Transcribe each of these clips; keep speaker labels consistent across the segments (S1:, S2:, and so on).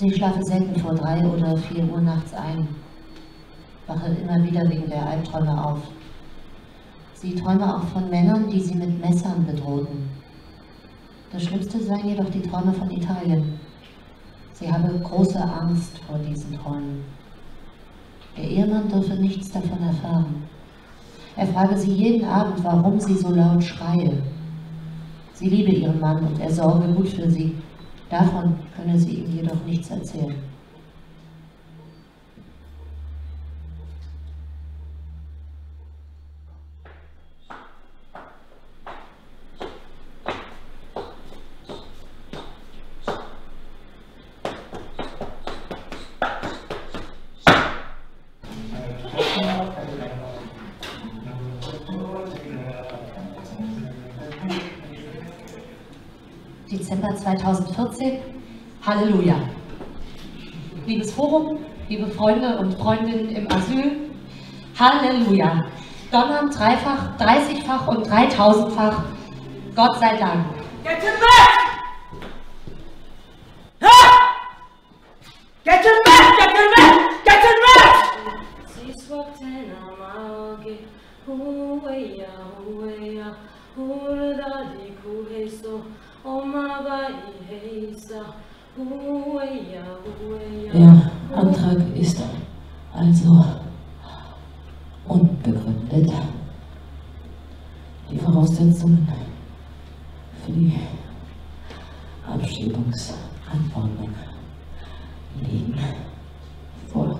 S1: Sie schlafe selten vor 3 oder 4 Uhr nachts ein, wache immer wieder wegen der Albträume auf. Sie träume auch von Männern, die sie mit Messern bedrohten. Das Schlimmste seien jedoch die Träume von Italien. Sie habe große Angst vor diesen Träumen. Der Ehemann dürfe nichts davon erfahren. Er frage sie jeden Abend, warum sie so laut schreie. Sie liebe ihren Mann und er sorge gut für sie. Davon könne sie ihm jedoch nichts erzählen. Dezember 2014, Halleluja. Liebes Forum, liebe Freunde und Freundinnen im Asyl, Halleluja. Donnern dreifach, 30-fach und 3000-fach, Gott sei Dank.
S2: Get him back! Ah! Get him back! Get him back! Get him back!
S3: Der Antrag ist also unbegründet. Die Voraussetzungen für die Abschiebungsanordnung liegen vor.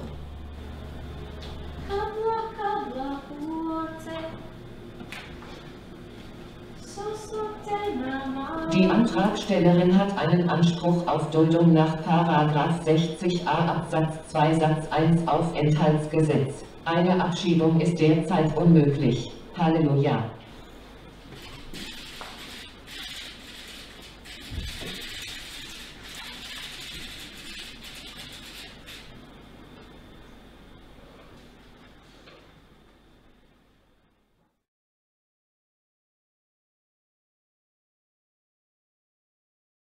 S4: Die Antragstellerin hat einen Anspruch auf Duldung nach § 60a Absatz 2 Satz 1 Aufenthaltsgesetz. Eine Abschiebung ist derzeit unmöglich. Halleluja.